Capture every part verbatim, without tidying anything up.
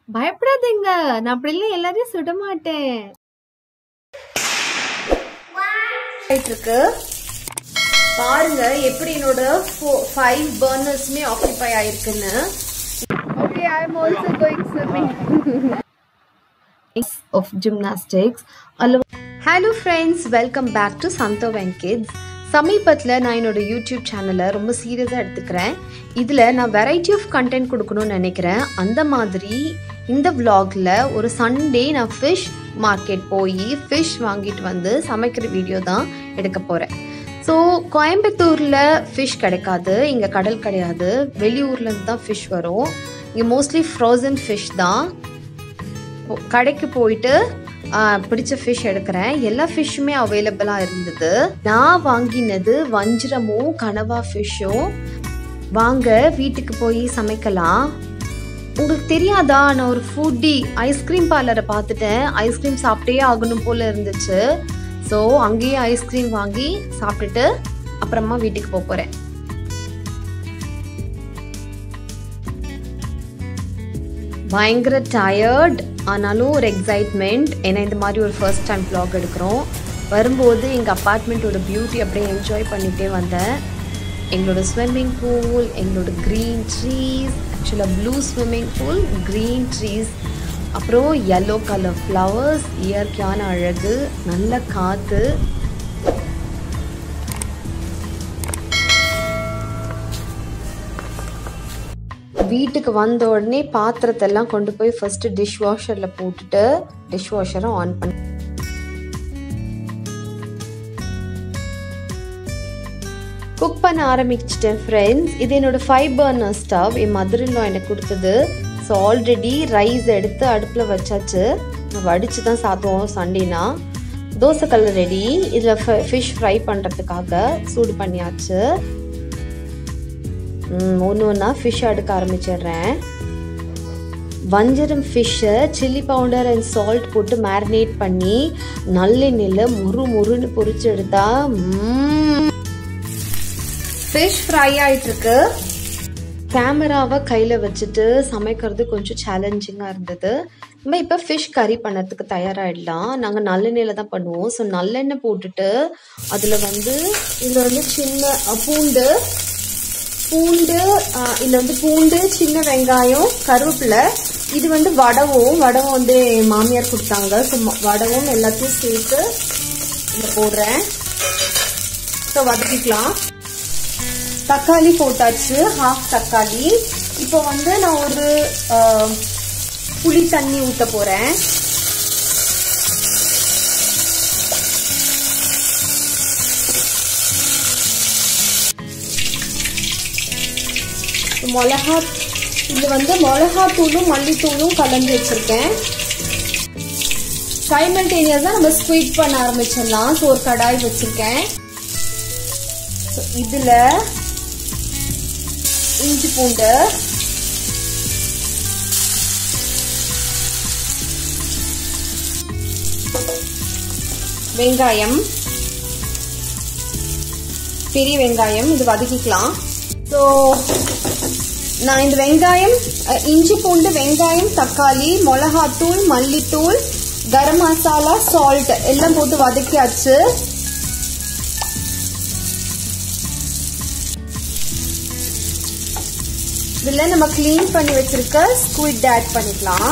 பயப்படாதீங்க. நான் அப்படிலாம் எல்லாரையும் சுட மாட்டேன். இருக்கு பாருங்க எப்படி என்னோட five burners-மே ஆக்குபை ஆயிருக்குன்னு. Okay, I am also going swimming. of gymnastics. Hello friends, welcome back to Santhovan Kids. சமீபத்தில் நான் என்னோட யூடியூப் சேனலை ரொம்ப சீரியஸாக எடுத்துக்கிறேன். இதில் நான் வெரைட்டி ஆஃப் கண்டென்ட் கொடுக்கணும்னு நினைக்கிறேன். அந்த மாதிரி இந்த விலாகில் ஒரு சண்டே நான் ஃபிஷ் மார்க்கெட் போய் ஃபிஷ் வாங்கிட்டு வந்து சமைக்கிற வீடியோ தான் எடுக்க போகிறேன். ஸோ கோயம்புத்தூரில் ஃபிஷ் கிடைக்காது, இங்கே கடல் கிடையாது, வெளியூர்லேருந்து தான் ஃபிஷ் வரும். இங்கே மோஸ்ட்லி ஃப்ரோசன் ஃபிஷ் தான். கடைக்கு போயிட்டு பிடிச்ச ஃபிஷ் எடுக்கிறேன். எல்லா ஃபிஷ்ஷுமே அவைலபிளாக இருந்தது. நான் வாங்கினது வஞ்சிரமும் கனவா ஃபிஷ்ஷும். வாங்க வீட்டுக்கு போய் சமைக்கலாம். உங்களுக்கு தெரியாதா, நான் ஒரு ஃபுட்டி. ஐஸ்கிரீம் பார்லரை பார்த்துட்டேன், ஐஸ்கிரீம் சாப்பிட்டே ஆகணும் போல் இருந்துச்சு. ஸோ அங்கேயே ஐஸ்கிரீம் வாங்கி சாப்பிட்டுட்டு அப்புறமா வீட்டுக்கு போக போகிறேன். பயங்கர டயர்ட், ஆனாலும் ஒரு எக்ஸைட்மெண்ட். ஏன்னா இந்த மாதிரி ஒரு ஃபர்ஸ்ட் டைம் vlog எடுக்கிறோம். வரும்போது எங்கள் அப்பார்ட்மெண்ட்டோட பியூட்டி அப்படியே என்ஜாய் பண்ணிகிட்டே வந்தேன். எங்களோட ஸ்விம்மிங் பூல், எங்களோட க்ரீன் ட்ரீஸ், ஆக்சுவலாக blue swimming pool, green trees, அப்புறம் yellow கலர் ஃப்ளவர்ஸ், இயற்கையான அழகு, நல்ல காற்று. வீட்டுக்கு வந்த உடனே பாத்திரத்தெல்லாம் கொண்டு போய் ஃபர்ஸ்ட் டிஷ் வாஷரில் போட்டுட்டு டிஷ் வாஷரை ஆன் பண்ணி குக் பண்ண ஆரம்பிச்சிட்டேன் ஃப்ரெண்ட்ஸ். இது என்னோட ஃபைவ் பர்னர் ஸ்டவ், என் மதர் இன் லா எனக்கு கொடுத்தது. ஸோ ஆல்ரெடி ரைஸ் எடுத்து அடுப்பில் வச்சாச்சு. வடித்து தான் சாப்பிடுவோம் சண்டேனா. தோசைக்கல் ரெடி. இதில் ஃபிஷ் ஃப்ரை பண்ணுறதுக்காக சூடு பண்ணியாச்சு. ஒன்று ஒன்றா ஃபிஷ் அடுக்க ஆரம்பிச்சிடுறேன். வஞ்சரம் ஃபிஷ்ஷை சில்லி பவுடர் அண்ட் சால்ட் போட்டு மேரினேட் பண்ணி நல்லெண்ணெயில் முறு முறுன்னு பொரிச்சு எடுத்தா ஃபிஷ் ஃப்ரை ஆயிட்டிருக்கு. கேமராவை கையில் வச்சுட்டு சமைக்கிறது கொஞ்சம் சேலஞ்சிங்காக இருந்தது. நம்ம இப்போ ஃபிஷ் கறி பண்ணுறதுக்கு தயாராகிடலாம். நாங்கள் நல்லெண்ணெயில் தான் பண்ணுவோம். ஸோ நல்லெண்ணெய் போட்டுட்டு அதில் வந்து இதில் வந்து சின்ன பூண்டு பூண்டு இதில் வந்து பூண்டு, சின்ன வெங்காயம், கருவேப்பிலை. இது வந்து வடவும் வடவும் வந்து என் மாமியார் கொடுத்தாங்க. ஸோ வடவும் எல்லாத்தையும் சேர்த்து இதில் போடுறேன். ஸோ வதக்கிக்கலாம். தக்காளி போட்டாச்சு, ஹாஃப் தக்காளி. இப்போ வந்து நான் ஒரு புளி தண்ணி ஊற்ற போகிறேன். மிளகா இது வந்து மிளகாத்தூளும் மல்லித்தூளும் கலந்து வச்சிருக்கேன். சைமல்டேனியஸா நம்ம ஸ்குவீட் பண்ண ஆரம்பிச்சிடலாம். ஸோ ஒரு கடாய் வச்சிருக்கேன். இதுல இஞ்சி பூண்டு, வெங்காயம், பெரிய வெங்காயம், இது வதக்கிக்கலாம். ஸோ நான் இந்த வெங்காயம், இஞ்சி பூண்டு, வெங்காயம், தக்காளி, மிளகாத்தூள், மல்லித்தூள், கரம் மசாலா, சால்ட் எல்லாம் போட்டு வதக்கியாச்சு. இதில் நம்ம கிளீன் பண்ணி வச்சிருக்க ஸ்குவிட் ஆட் பண்ணிக்கலாம்.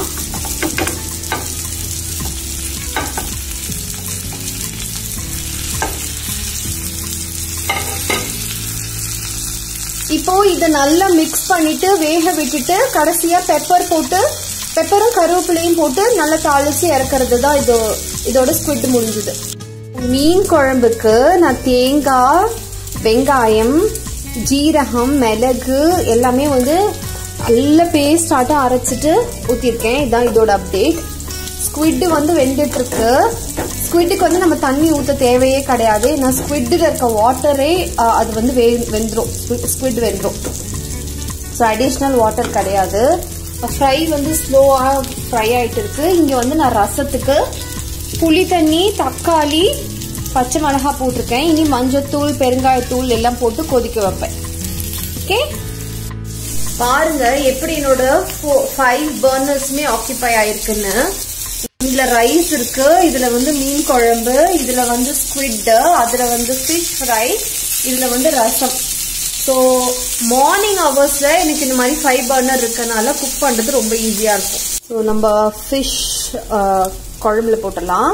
இப்போ இதை நல்லா மிக்ஸ் பண்ணிட்டு வேக விட்டுட்டு கடைசியா பெப்பர் போட்டு பெப்பரும் கருவேப்பிலையும் போட்டு நல்லா தாளிச்சு இறக்குறது தான் இது இதோட ஸ்குவிட் முடிஞ்சது. மீன் குழம்புக்கு நான் தேங்காய், வெங்காயம், ஜீரகம், மிளகு எல்லாமே வந்து நல்ல பேஸ்ட் ஆட்டம் அரைச்சிட்டு ஊற்றிருக்கேன். இதுதான் இதோட அப்டேட். ஸ்குவிட் வந்து வெந்துட்டு இருக்கு. ஸ்குவிட்டுக்கு வந்து நம்ம தண்ணி ஊற்ற தேவையே கிடையாது. ஏன்னா ஸ்குவிட்டில் இருக்க வாட்டரே அது வந்து வெ வெந்துடும் ஸ்குவிட் வெந்துடும். ஸோ அடிஷ்னல் வாட்டர் கிடையாது. ஃப்ரை வந்து ஸ்லோவாக ஃப்ரை ஆகிட்டு இருக்கு. இங்கே வந்து நான் ரசத்துக்கு புளி தண்ணி, தக்காளி, பச்சை மிளகா போட்டிருக்கேன். இனி மஞ்சத்தூள், பெருங்காயத்தூள் எல்லாம் போட்டு கொதிக்க வைப்பேன். ஓகே, பாருங்க எப்படி என்னோட ஃபைவ் பர்னர்ஸ்மே ஆக்கியூபை ஆயிருக்குன்னு. இதுல ரைஸ் இருக்கு, இதுல வந்து மீன் குழம்பு, இதுல வந்து ஸ்குவிட், அதுல வந்து ஃபிஷ் ஃப்ரை, இதுல வந்து ரசம். ஸோ மார்னிங் ஹவர்ஸ்ல எனக்கு இந்த மாதிரி ஃபைவ் பர்னர் இருக்கனால குக் பண்றது ரொம்ப ஈஸியா இருக்கும். ஸோ நம்ம ஃபிஷ் குழம்புல போட்டலாம்.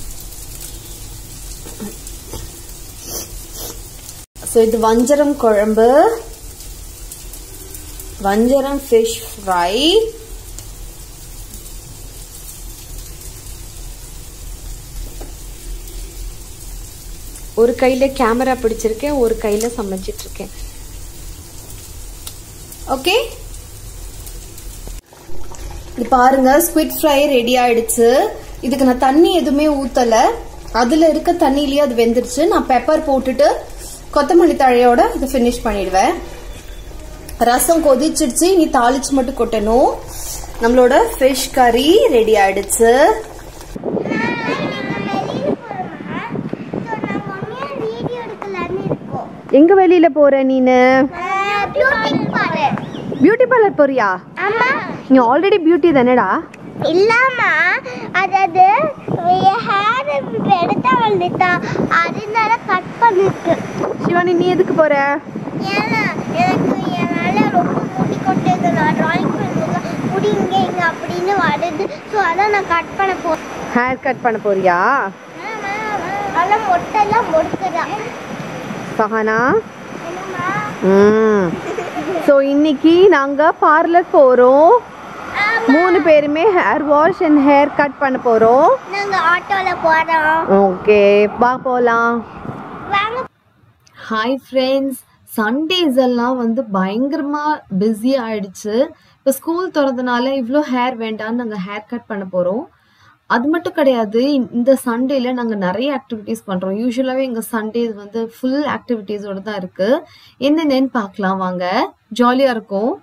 ஸோ இது வஞ்சரம் குழம்பு, வஞ்சரம் ஃபிஷ் ஃப்ரை, ஒரு கையில கேமரா பிடிச்சிருக்கேன், ஒரு கையில சமைச்சிட்டு இருக்கேன். ஓகே, இது பாருங்க ஸ்குவிட் ஃப்ரை ரெடி ஆயிடுச்சு. இதுக்கு நான் தண்ணி எதுவுமே ஊத்தல, அதுல இருக்க தண்ணியிலேயே அது வெந்துருச்சு. நான் பெப்பர் போட்டுட்டு கொத்தமல்லி தழையோட இது ஃபினிஷ் பண்ணிடுவேன். ரசம் கொதிச்சிடுச்சு, இனி தாளிச்சு மட்டும் கொட்டணும். நம்மளோட ஃபிஷ் கறி ரெடி ஆயிடுச்சு. எங்க வெளியில போற நீனு? பியூட்டி பார்லர் போறியா? நீ ஆல்ரெடி பியூட்டி தானேடா? இல்லம்மா, அதாவது ஹேர் எடுத்தா வந்துட்டா, அதனால கட் பண்ணிருக்கு. சிவானி நீ எதுக்கு போற? ஏன்னா எனக்கு என்னால ரொம்ப முடி கொட்டது, நான் டிராயிங் பண்ணும்போது முடி இங்க இங்க அப்படின்னு வருது. ஸோ அதான் நான் கட் பண்ண போறேன். ஹேர் கட் பண்ண போறியா? அதான் மொட்டைலாம் முடிக்குதா சஹானா? ம். ஸோ இன்னைக்கு நாங்க பார்லர் போறோம். மூணு பேருமே hair wash and haircut பண்ண போறோம். நாங்க ஆட்டோல போறோம். ஓகே, வா போலாம். வாங்க. ஹாய் ஃப்ரெண்ட்ஸ், சண்டேஸ் எல்லாம் வந்து பயங்கரமா பிஸி ஆயிடுச்சு. இப்போ ஸ்கூல் திறந்தனால இவ்வளோ ஹேர் வேண்டாம்னு நாங்கள் ஹேர் கட் பண்ண போறோம். அது மட்டும் கிடையாது, இந்த சண்டேல நாங்கள் நிறைய ஆக்டிவிட்டீஸ் பண்றோம். யூஸ்வலாகவே எங்கள் சண்டேஸ் வந்து ஃபுல் ஆக்டிவிட்டீஸோட தான் இருக்கு. என்னென்னு பார்க்கலாம் வாங்க, ஜாலியா இருக்கும்.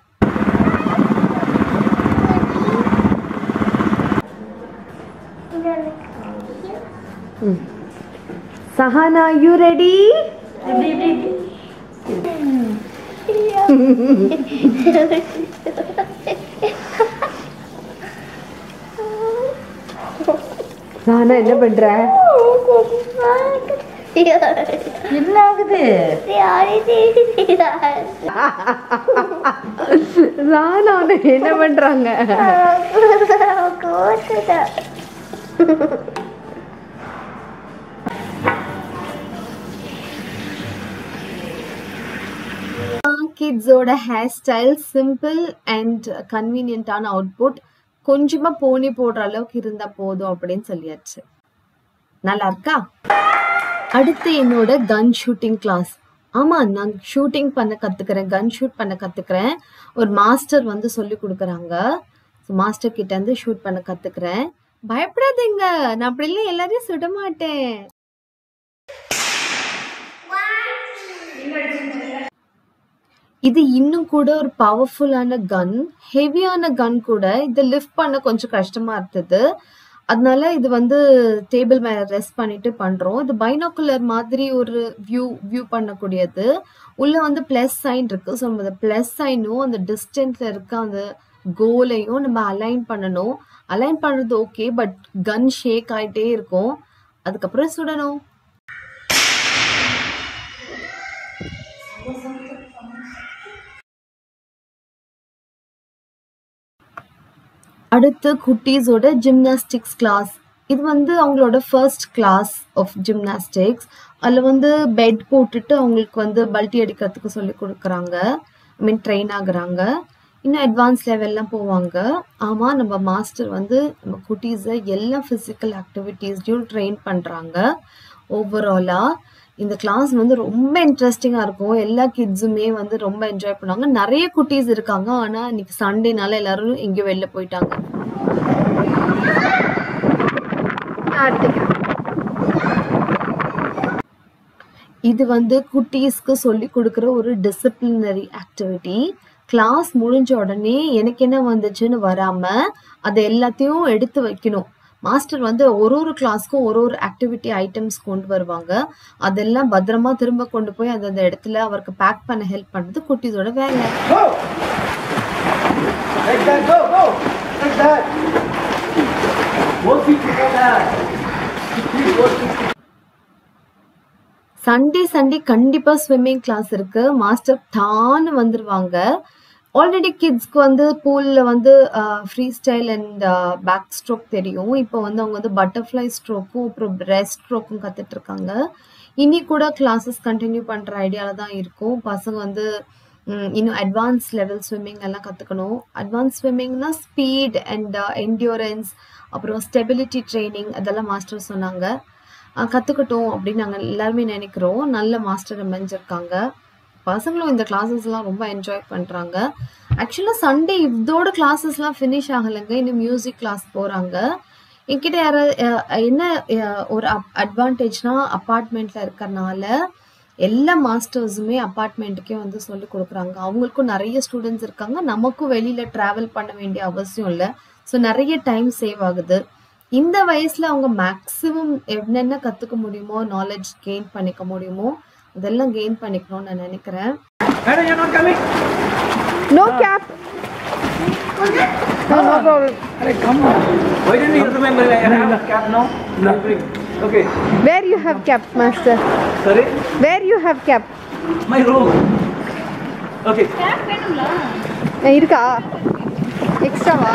Sahana, you ready? Sahana, என்ன பண்ற? என்ன ஆகுது? ராணா என்ன பண்றாங்க? கிட்ஸோட ஹேர் ஸ்டைல் சிம்பிள் அண்ட் கன்வீனியன்டான அவுட்புட். கொஞ்சமா போனி போடுற அளவுக்கு இருந்தா போதும் அப்படின்னு சொல்லியாச்சு. நல்லா இருக்கா? அடுத்து என்னோட கன் ஷூட்டிங் கிளாஸ். ஆமா, நான் ஷூட்டிங் பண்ண கத்துக்கிறேன், கன் ஷூட் பண்ண கத்துக்கிறேன். ஒரு மாஸ்டர் வந்து சொல்லி கொடுக்குறாங்க. மாஸ்டர் கிட்ட இருந்து ஷூட் பண்ண கத்துக்கிறேன். பயப்படாதீங்க, நான் அப்படி இல்லை எல்லாரையும் சுட மாட்டேன். இது இன்னும் கூட ஒரு பவர்ஃபுல்லான கன், ஹெவியான கன் கூட. இதை லிஃப்ட் பண்ண கொஞ்சம் கஷ்டமா இருந்தது, அதனால இது வந்து டேபிள் மேல ரெஸ்ட் பண்ணிட்டு பண்றோம். இது பைனாக்குலர் மாதிரி ஒரு வியூ வியூ பண்ணக்கூடியது. உள்ள வந்து பிளஸ் சைன் இருக்கு. ஸோ நம்ம பிளஸ் சைனும் அந்த டிஸ்டன்ஸ்ல இருக்க அந்த கோலையும் நம்ம அலைன் பண்ணணும். அலைன் பண்றது ஓகே, பட் கன் ஷேக் ஆயிட்டே இருக்கும். அதுக்கப்புறம் சுடணும். அடுத்து குட்டீஸோட ஜிம்னாஸ்டிக்ஸ் கிளாஸ். இது வந்து அவங்களோட ஃபர்ஸ்ட் கிளாஸ் ஆஃப் ஜிம்னாஸ்டிக்ஸ். அதில் வந்து பெட் போட்டுட்டு அவங்களுக்கு வந்து பல்ட்டி அடிக்கிறதுக்கு சொல்லி கொடுக்குறாங்க. ஐ மீன் ட்ரெயின் ஆகுறாங்க. இன்னும் அட்வான்ஸ் லெவல்லாம் போவாங்க. ஆமாம், நம்ம மாஸ்டர் வந்து நம்ம குட்டீஸை எல்லா ஃபிசிக்கல் ஆக்டிவிட்டீஸ்லையும் ட்ரெயின் பண்ணுறாங்க. ஓவராலாக இந்த கிளாஸ் வந்து ரொம்ப இன்ட்ரெஸ்டிங்காக இருக்கும். எல்லா கிட்ஸுமே வந்து ரொம்ப என்ஜாய் பண்ணுவாங்க. நிறைய குட்டீஸ் இருக்காங்க, ஆனால் இன்னைக்கு சண்டேனால எல்லாரும் எங்கேயோ வெளில போயிட்டாங்க. இது வந்து குட்டீஸ்க்கு சொல்லி கொடுக்குற ஒரு டிசிப்ளினரி ஆக்டிவிட்டி. கிளாஸ் முடிஞ்ச உடனே எனக்கு என்ன வந்துச்சுன்னு வராம அதை எல்லாத்தையும் எடுத்து வைக்கணும். மாஸ்டர் வந்து ஒரு ஒரு கிளாஸ்க்கும் ஒரு ஒரு ஆக்டிவிட்டி ஐட்டம்ஸ் கொண்டு வருவாங்க. அதெல்லாம் பத்திரமா திரும்ப கொண்டு போய் அந்த இடத்துல அவருக்கு பேக் பண்ண ஹெல்ப் பண்றது குட்டீஸோட வேலை. Like that, go, go. Like that. Both feet together. Please, both feet. Sunday Sunday கண்டிப்பாக ஸ்விம்மிங் கிளாஸ் இருக்குது. மாஸ்டர் தான்னு வந்துடுவாங்க. ஆல்ரெடி கிட்ஸ்க்கு வந்து பூலில் வந்து freestyle and backstroke தெரியும். இப்போ வந்து அவங்க வந்து பட்டர்ஃப்ளை ஸ்ட்ரோக்கும் அப்புறம் பிரெஸ்ட் ஸ்ட்ரோக்கும் கற்றுட்ருக்காங்க. இனி கூட கிளாஸஸ் கண்டினியூ பண்ணுற ஐடியாவில் தான் இருக்கும். பசங்க வந்து இன்னும் அட்வான்ஸ் லெவல் ஸ்விம்மிங் எல்லாம் கற்றுக்கணும். அட்வான்ஸ் ஸ்விம்மிங்னா ஸ்பீட் அண்ட் என்டியூரன்ஸ் அப்புறம் ஸ்டெபிலிட்டி ட்ரைனிங் அதெல்லாம் மாஸ்டர் சொன்னாங்க. கற்றுக்கட்டும் அப்படின்னு நாங்கள் எல்லாருமே நினைக்கிறோம். நல்ல மாஸ்டர் அமைஞ்சிருக்காங்க. பசங்களும் இந்த கிளாஸஸ்லாம் ரொம்ப என்ஜாய் பண்ணுறாங்க. ஆக்சுவலாக சண்டே இதோட கிளாஸஸ்லாம் ஃபினிஷ் ஆகலைங்க. இன்னும் மியூசிக் கிளாஸ் போகிறாங்க. என்கிட்ட யாராவது என்ன ஒரு அப் அட்வான்டேஜ்னால் அப்பார்ட்மெண்ட்டில் இருக்கிறனால எல்லா மாஸ்டர்ஸுமே அப்பார்ட்மெண்ட்டுக்கே வந்து சொல்லி கொடுக்குறாங்க. அவங்களுக்கும் நிறைய ஸ்டூடெண்ட்ஸ் இருக்காங்க. நமக்கும் வெளியில் ட்ராவல் பண்ண வேண்டிய அவசியம் இல்லை. ஸோ நிறைய டைம் சேவ் ஆகுது. இந்த வயசில் அவங்க மேக்ஸிமம் என்னென்ன கற்றுக்க முடியுமோ நாலேஜ் கெயின் பண்ணிக்க முடியுமோ அதெல்லாம் கெயின் பண்ணிக்கணும்னு நான் நினைக்கிறேன். Madam, you're not coming? No cap. No, no problem. Hey, come on. Why didn't you remember I have a cap now? No. Okay. Where you have cap, master? Sorry? Where you have cap? My room. Okay. Cap வேணும்ல? இருக்கா? எக்ஸ்ட்ராவா?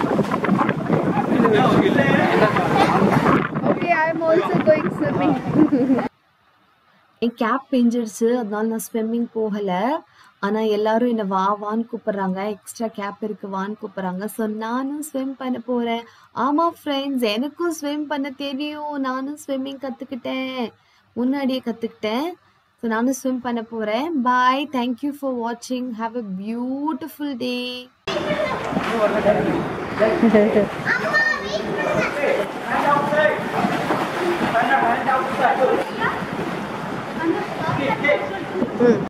Okay, I am also going swimming. என் cap பிஞ்சிடுச்சு, அதனால நான் swimming போகலை. ஆனால் எல்லாரும் என்னை வா வான்னு கூப்பிட்றாங்க. எக்ஸ்ட்ரா கேப் இருக்குது வான்னு கூப்பிட்றாங்க. ஸோ நானும் ஸ்விம் பண்ண போகிறேன். ஆமாம் ஃப்ரெண்ட்ஸ், எனக்கும் ஸ்விம் பண்ண தெரியும். நானும் ஸ்விம்மிங் கற்றுக்கிட்டேன், முன்னாடியே கற்றுக்கிட்டேன். ஸோ நானும் ஸ்விம் பண்ண போகிறேன். பாய், தேங்க்யூ ஃபார் வாட்சிங். Have a beautiful day. Hand outside. Hand outside.